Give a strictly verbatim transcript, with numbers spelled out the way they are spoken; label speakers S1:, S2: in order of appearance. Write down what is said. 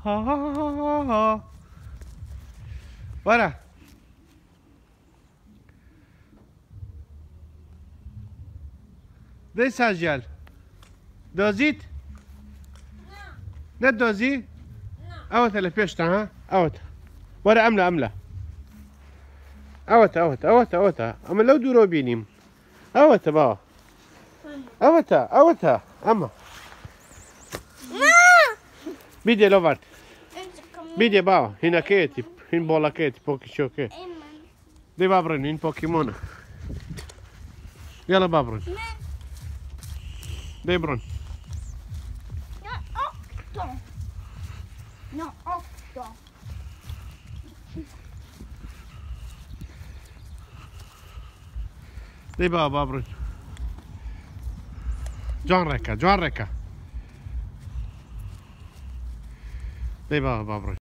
S1: ha ha ha ha. ورا. ده سجل. دازيت؟ نه دازي؟ اوت اللي بيشتا ها؟ اوت. ورا املا املا. اوت اوت اوت اوت. اما لو دورو بينيم. اوت بابا. اوت اوت اما. Vidi Lovart. Vidi baba, hina keti, hin bolla keti, poki shoke. Dei babron in Pokemon. Yalla babron. Dei bron.
S2: No, otto. No, otto.
S1: Dei baba babron. John Rekka, John Rekka. Dei baba babron.